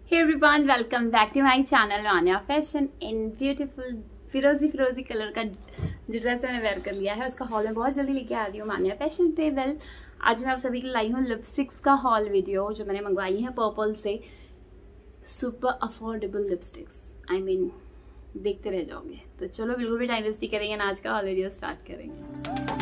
Hey everyone, welcome back to my channel Rania Fashion in beautiful फिरोजी colour का जो dress मैंने where कर लिया है उसका हॉल मैं बहुत जल्दी लेके आ रही हूँ मान्या फैशन पे। आज मैं आप सभी के लिए लाई हूँ लिपस्टिक्स का हॉल वीडियो जो मैंने मंगवाई है पर्पल से। Super affordable lipsticks, I mean देखते रह जाओगे। तो चलो बिल्कुल भी टाइम वेस्ट नहीं करेंगे, आज का हॉल वीडियो स्टार्ट करेंगे।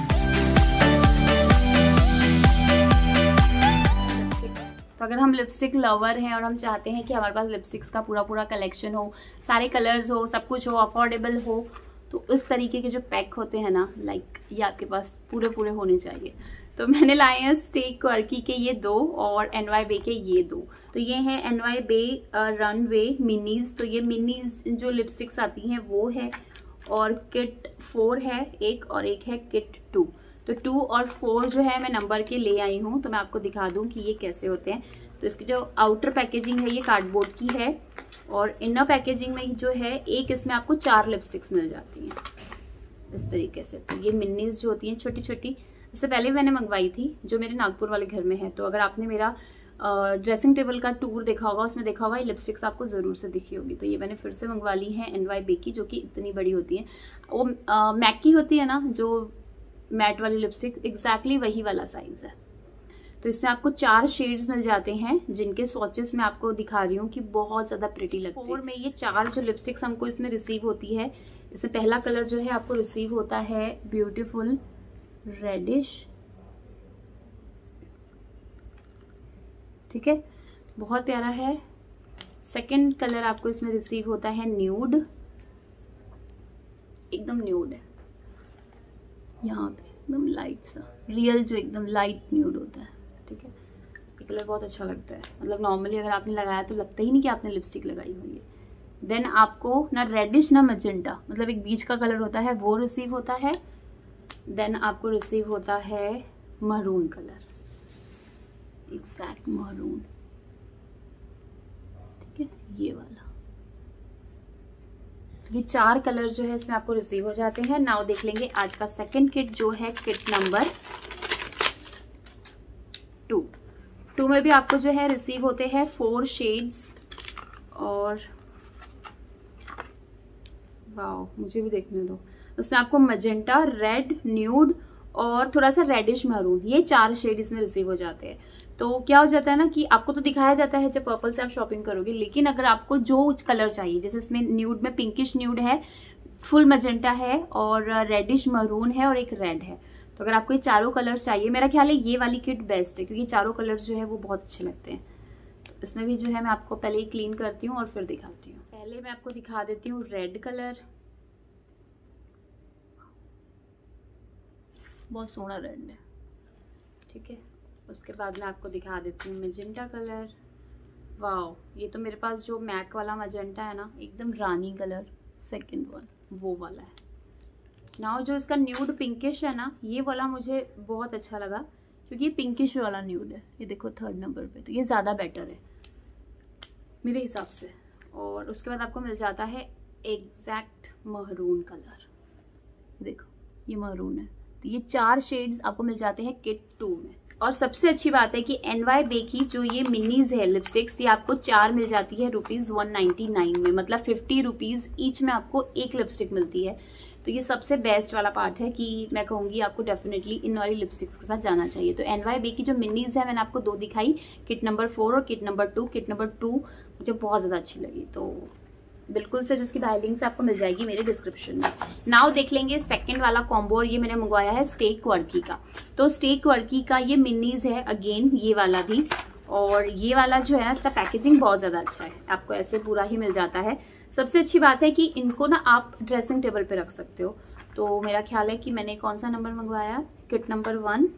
तो अगर हम लिपस्टिक लवर हैं और हम चाहते हैं कि हमारे पास लिपस्टिक्स का पूरा कलेक्शन हो, सारे कलर्स हो, सब कुछ हो, अफोर्डेबल हो, तो इस तरीके के जो पैक होते हैं ना, लाइक ये आपके पास पूरे होने चाहिए। तो मैंने लाए हैं स्टेक क्वर्की के ये दो और NY बे के ये दो। तो ये है NY बे रनवे मिनीज। तो ये मिनीज जो लिपस्टिक्स आती हैं वो है, और किट 4 है एक, और एक है किट 2। तो 2 और 4 जो है मैं नंबर के ले आई हूँ, तो मैं आपको दिखा दूँ कि ये कैसे होते हैं। तो इसकी जो आउटर पैकेजिंग है ये कार्डबोर्ड की है, और इनर पैकेजिंग में जो है एक इसमें आपको 4 लिपस्टिक्स मिल जाती हैं इस तरीके से। तो ये मिनीज जो होती हैं छोटी छोटी, इससे पहले मैंने मंगवाई थी जो मेरे नागपुर वाले घर में है। तो अगर आपने मेरा ड्रेसिंग टेबल का टूर देखा होगा, उसमें देखा होगा ये लिपस्टिक्स आपको ज़रूर से दिखी होगी। तो ये मैंने फिर से मंगवा ली है NY बे की, जो कि इतनी बड़ी होती है। वो मैक की होती है ना, जो मैट वाली लिपस्टिक, एग्जैक्टली वही वाला साइज है। तो इसमें आपको 4 शेड्स मिल जाते हैं, जिनके स्वॉचेस मैं आपको दिखा रही हूँ कि बहुत ज्यादा प्रिटी लगती है। 4 में ये 4 जो लिपस्टिक्स हमको इसमें रिसीव होती है, इसमें पहला कलर जो है आपको रिसीव होता है ब्यूटीफुल रेडिश, ठीक है, बहुत प्यारा है। सेकंड कलर आपको इसमें रिसीव होता है न्यूड, एकदम न्यूड है, यहाँ पे एकदम लाइट सा रियल जो एकदम लाइट न्यूड होता है, ठीक है। ये कलर बहुत अच्छा लगता है, मतलब नॉर्मली अगर आपने लगाया तो लगता ही नहीं कि आपने लिपस्टिक लगाई हुई है। देन आपको ना रेडिश ना मजेंटा, मतलब एक बीच का कलर होता है, वो रिसीव होता है। देन आपको रिसीव होता है मरून कलर, एग्जैक्ट मरून, ठीक है, ये वाला। ये 4 कलर जो है इसमें आपको रिसीव हो जाते हैं। नाउ देख लेंगे आज का सेकंड किट जो है किट नंबर 2। 2 में भी आपको जो है रिसीव होते हैं 4 शेड्स, और वाओ मुझे भी देखने दो, उसमें आपको मजेंटा, रेड, न्यूड और थोड़ा सा रेडिश मरून, ये 4 शेड इसमें रिसीव हो जाते हैं। तो क्या हो जाता है ना कि आपको तो दिखाया जाता है जब पर्पल से आप शॉपिंग करोगे, लेकिन अगर आपको जो कलर चाहिए, जैसे इसमें न्यूड में पिंकिश न्यूड है, फुल मजेंटा है, और रेडिश मरून है, और एक रेड है। तो अगर आपको ये 4 कलर चाहिए, मेरा ख्याल है ये वाली किट बेस्ट है, क्योंकि 4 कलर जो है वो बहुत अच्छे लगते हैं। तो इसमें भी जो है मैं आपको पहले ही क्लीन करती हूँ और फिर दिखाती हूँ। पहले मैं आपको दिखा देती हूँ रेड कलर, बहुत सोना रेड है, ठीक है। उसके बाद मैं आपको दिखा देती हूँ मैजेंटा कलर। वाओ, ये तो मेरे पास जो मैक वाला मैजेंटा है ना, एकदम रानी कलर, सेकंड वन वो वाला है। नाउ जो इसका न्यूड पिंकिश है ना, ये वाला मुझे बहुत अच्छा लगा, क्योंकि ये पिंकिश वाला न्यूड है। ये देखो 3rd नंबर पे, तो ये ज़्यादा बेटर है मेरे हिसाब से। और उसके बाद आपको मिल जाता है एग्जैक्ट मरून कलर, देखो ये मरून है। तो ये 4 शेड्स आपको मिल जाते हैं किट 2 में। और सबसे अच्छी बात है कि NY बे की जो ये मिनीज है लिपस्टिक्स, ये आपको 4 मिल जाती है ₹199 में, मतलब 50 रुपीज ईच में आपको एक लिपस्टिक मिलती है। तो ये सबसे बेस्ट वाला पार्ट है कि मैं कहूँगी आपको डेफिनेटली इन वाली लिपस्टिक्स के साथ जाना चाहिए। तो NY बे की जो मिनीज है मैंने आपको 2 दिखाई, किट नंबर 4 और किट नंबर 2। किट नंबर 2 मुझे बहुत ज़्यादा अच्छी लगी, तो बिल्कुल से जिसकी बाय लिंक से आपको मिल जाएगी मेरे डिस्क्रिप्शन में। नाउ देख लेंगे सेकंड वाला कॉम्बो, और ये मैंने मंगवाया है स्टेक क्वर्की का। तो स्टेक क्वर्की का ये मिनीज है अगेन, ये वाला भी, और ये वाला जो है ना इसका पैकेजिंग बहुत ज्यादा अच्छा है, आपको ऐसे पूरा ही मिल जाता है। सबसे अच्छी बात है कि इनको ना आप ड्रेसिंग टेबल पे रख सकते हो। तो मेरा ख्याल है कि मैंने कौन सा नंबर मंगवाया, किट नंबर 1,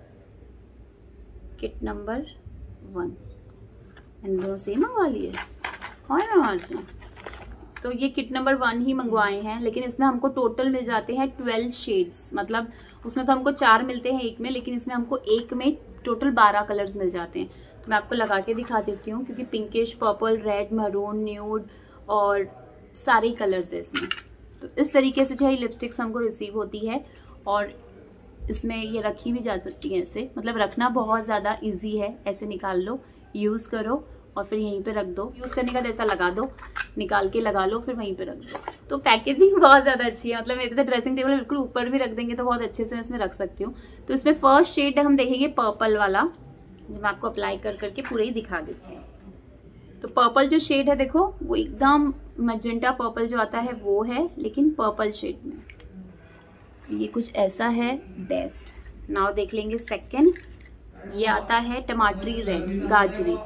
किट नंबर 1, इन दोनों सेम मंगवा लिए और तो ये किट नंबर 1 ही मंगवाए हैं, लेकिन इसमें हमको टोटल मिल जाते हैं 12 शेड्स। मतलब उसमें तो हमको 4 मिलते हैं एक में, लेकिन इसमें हमको एक में टोटल 12 कलर्स मिल जाते हैं। तो मैं आपको लगा के दिखा देती हूँ, क्योंकि pinkish, purple, red, maroon, nude और सारे कलर्स है इसमें। तो इस तरीके से जो है लिपस्टिक्स हमको रिसीव होती है, और इसमें ये रखी भी जा सकती है ऐसे, मतलब रखना बहुत ज़्यादा ईजी है। ऐसे निकाल लो, यूज़ करो और फिर यहीं पे रख दो, यूज़ करने का जैसा लगा दो, निकाल के लगा लो, फिर वहीं पे रख दो। तो पैकेजिंग बहुत ज़्यादा अच्छी है, मतलब मेरे तो ड्रेसिंग टेबल बिल्कुल ऊपर भी रख देंगे तो बहुत अच्छे से मैं इसमें रख सकती हूँ। तो इसमें फर्स्ट शेड हम देखेंगे पर्पल वाला, जो मैं आपको अप्लाई कर करके पूरा ही दिखा देती हूँ। तो पर्पल जो शेड है देखो, वो एकदम मैजेंटा पर्पल जो आता है वो है, लेकिन पर्पल शेड में। तो ये कुछ ऐसा है बेस्ट। नाउ देख लेंगे सेकंड, ये आता है टमाटरी रेड, गाजरी,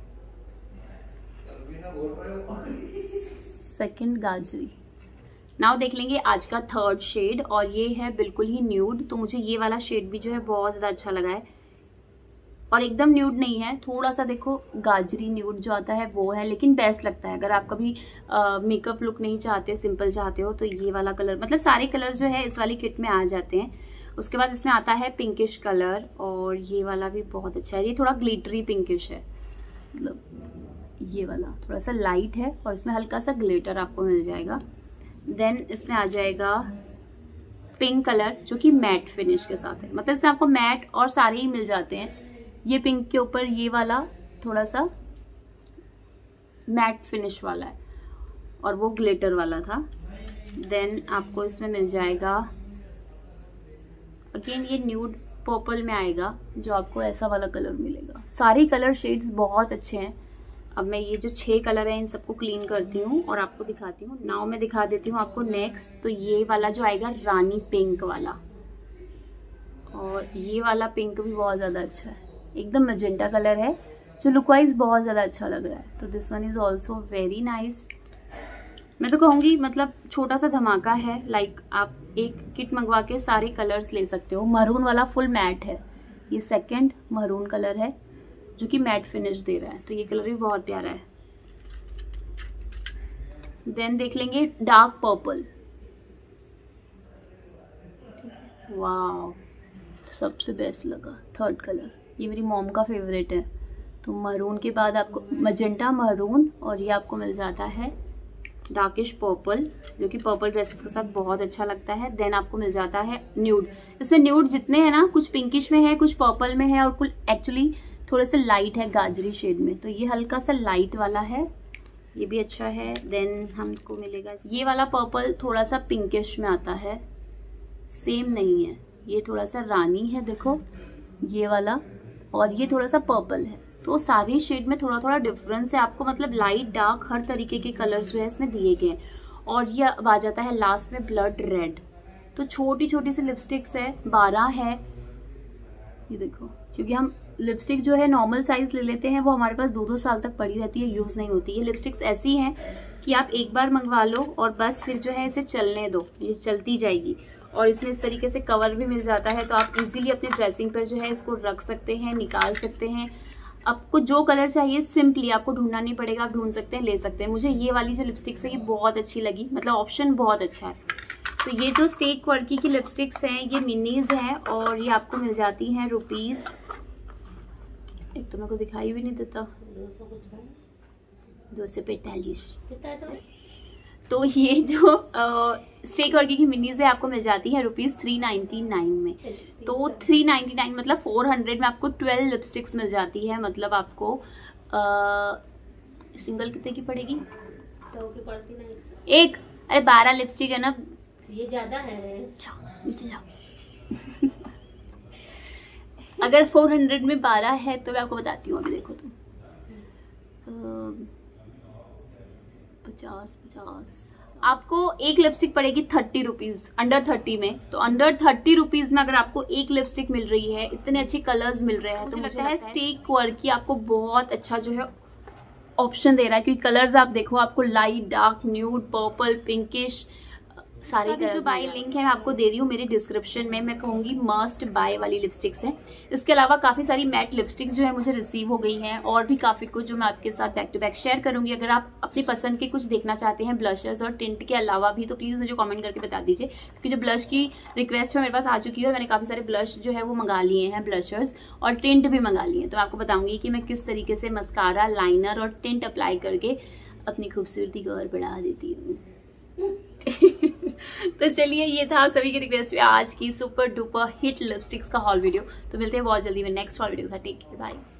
सेकंड गाजरी। नाउ देख लेंगे आज का थर्ड शेड, और ये है बिल्कुल ही न्यूड। तो मुझे ये वाला शेड भी जो है बहुत ज़्यादा अच्छा लगा है, और एकदम न्यूड नहीं है, थोड़ा सा देखो गाजरी न्यूड जो आता है वो है, लेकिन बेस्ट लगता है। अगर आप कभी मेकअप लुक नहीं चाहते, सिंपल चाहते हो, तो ये वाला कलर, मतलब सारे कलर जो है इस वाली किट में आ जाते हैं। उसके बाद इसमें आता है पिंकिश कलर, और ये वाला भी बहुत अच्छा है, ये थोड़ा ग्लिटरी पिंकिश है, मतलब ये वाला थोड़ा सा लाइट है और इसमें हल्का सा ग्लिटर आपको मिल जाएगा। देन इसमें आ जाएगा पिंक कलर, जो कि मैट फिनिश के साथ है, मतलब इसमें आपको मैट और सारे ही मिल जाते हैं। ये पिंक के ऊपर ये वाला थोड़ा सा मैट फिनिश वाला है, और वो ग्लिटर वाला था। देन आपको इसमें मिल जाएगा अगेन ये न्यूड पर्पल में आएगा, जो आपको ऐसा वाला कलर मिलेगा। सारे कलर शेड्स बहुत अच्छे हैं। अब मैं ये जो 6 कलर है इन सबको क्लीन करती हूँ और आपको दिखाती हूँ। नाउ मैं दिखा देती हूँ आपको नेक्स्ट। तो ये वाला जो आएगा रानी पिंक वाला, और ये वाला पिंक भी बहुत ज़्यादा अच्छा है, एकदम मैजेंटा कलर है, जो लुक वाइज बहुत ज़्यादा अच्छा लग रहा है। तो this one is also very nice. मैं तो कहूँगी मतलब छोटा सा धमाका है, लाइक आप एक किट मंगवा के सारे कलर्स ले सकते हो। मरून वाला फुल मैट है, ये सेकंड मरून कलर है जो कि मैट फिनिश दे रहा है, तो ये कलर भी बहुत प्यारा है। देन देख लेंगे डार्क पर्पल, वाव सबसे बेस्ट लगा थर्ड कलर, ये मेरी मॉम का फेवरेट है। तो मरून के बाद आपको मजेंटा मरून, और ये आपको मिल जाता है डार्किश पर्पल, जो कि पर्पल ड्रेसेस के साथ बहुत अच्छा लगता है। देन आपको मिल जाता है न्यूड। इसमें न्यूड जितने हैं ना, कुछ पिंकिश में है, कुछ पर्पल में है, और कुछ एक्चुअली थोड़े से लाइट है गाजरी शेड में। तो ये हल्का सा लाइट वाला है, ये भी अच्छा है। देन हमको मिलेगा ये वाला पर्पल, थोड़ा सा पिंकिश में आता है, सेम नहीं है, ये थोड़ा सा रानी है देखो ये वाला, और ये थोड़ा सा पर्पल है। तो सारे शेड में थोड़ा थोड़ा डिफरेंस है आपको, मतलब लाइट डार्क हर तरीके के कलर्स जो है इसमें दिए गए हैं। और ये अब आ जाता है लास्ट में ब्लड रेड। तो छोटी छोटी सी लिपस्टिक्स है, 12 है, ये देखो। क्योंकि हम लिपस्टिक जो है नॉर्मल साइज ले लेते हैं, वो हमारे पास 2-2 साल तक पड़ी रहती है, यूज़ नहीं होती। ये लिपस्टिक्स ऐसी हैं कि आप एक बार मंगवा लो और बस फिर जो है इसे चलने दो, ये चलती जाएगी। और इसमें इस तरीके से कवर भी मिल जाता है, तो आप इजीली अपने ड्रेसिंग पर जो है इसको रख सकते हैं, निकाल सकते हैं। आपको जो कलर चाहिए सिंपली आपको ढूंढना नहीं पड़ेगा, आप ढूंढ सकते हैं, ले सकते हैं। मुझे ये वाली जो लिपस्टिक्स है ये बहुत अच्छी लगी, मतलब ऑप्शन बहुत अच्छा है। तो ये जो स्टेक वर्की की लिपस्टिक्स हैं ये मिनीज हैं, और ये आपको मिल जाती हैं रुपीज़, एक तो मेरे को दिखाई भी नहीं देता, 245 कितना है। तो ये जो स्टेक वर्की की मिनीज है आपको मिल जाती है रुपीज़ 399 में। तो 399 मतलब 400 में आपको 12 लिपस्टिक्स मिल जाती है। मतलब आपको सिंगल कितने की पड़ेगी? 100 की पड़ती नहीं, एक, अरे 12 लिपस्टिक है ना, ये ज्यादा है। नीचे जाओ अगर 400 में 12 है तो मैं आपको बताती हूँ, अभी देखो तुम 50 आपको एक लिपस्टिक पड़ेगी 30 रुपीज, अंडर 30 में। तो अंडर 30 रुपीज में अगर आपको एक लिपस्टिक मिल रही है, इतने अच्छे कलर्स मिल रहे हैं, तो मुझे लगता है स्टेक वर्की आपको बहुत अच्छा जो है ऑप्शन दे रहा है। क्योंकि कलर्स आप देखो, आपको light, dark, nude, purple, pinkish, सारे कलर। जो बाय लिंक है मैं आपको दे रही हूँ मेरे डिस्क्रिप्शन में, मैं कहूँगी मस्ट बाय वाली लिपस्टिक्स हैं। इसके अलावा काफ़ी सारी मैट लिपस्टिक्स जो है मुझे रिसीव हो गई हैं, और भी काफ़ी कुछ जो मैं आपके साथ बैक टू बैक शेयर करूँगी। अगर आप अपनी पसंद के कुछ देखना चाहते हैं ब्लशर्स और टिंट के अलावा भी, तो प्लीज़ मुझे कमेंट करके बता दीजिए, क्योंकि जो ब्लश की रिक्वेस्ट है मेरे पास आ चुकी है, और मैंने काफ़ी सारे ब्लश जो है वो मंगा लिए हैं, ब्लशर्स और टिंट भी मंगा लिए हैं। तो मैं आपको बताऊँगी कि मैं किस तरीके से मस्कारा, लाइनर और टिंट अप्लाई करके अपनी खूबसूरती को और बढ़ा देती हूँ। तो चलिए, ये था आप सभी की रिक्वेस्ट पे आज की सुपर डुपर हिट लिपस्टिक्स का हॉल वीडियो। तो मिलते हैं बहुत जल्दी में नेक्स्ट हॉल वीडियो के साथ। Take care, bye.